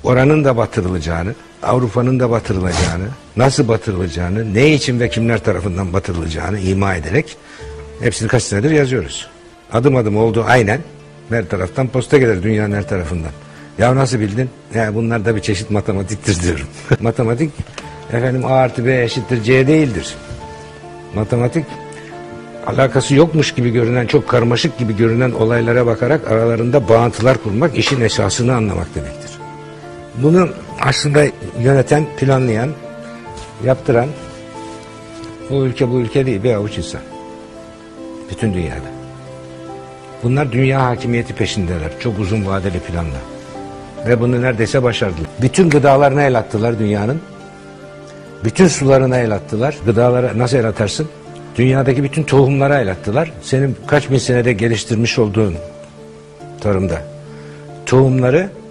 oranın da batırılacağını, Avrupa'nın da batırılacağını, nasıl batırılacağını, ne için ve kimler tarafından batırılacağını ima ederek hepsini kaç senedir yazıyoruz. Adım adım oldu aynen. Her taraftan posta gelir, dünyanın her tarafından. Ya nasıl bildin? Ya bunlar da bir çeşit matematiktir diyorum. Matematik efendim A artı B eşittir C değildir. Matematik alakası yokmuş gibi görünen, çok karmaşık gibi görünen olaylara bakarak aralarında bağıntılar kurmak, işin esasını anlamak demektir. Bunu aslında yöneten, planlayan, yaptıran o ülke bu ülke değil, bir avuç insan. Bütün dünyada. Bunlar dünya hakimiyeti peşindeler. Çok uzun vadeli planla. Ve bunu neredeyse başardılar. Bütün gıdalarına el attılar dünyanın. Bütün sularına el attılar. Gıdalara nasıl el atarsın? Dünyadaki bütün tohumlara el attılar. Senin kaç bin senede geliştirmiş olduğun tarımda tohumları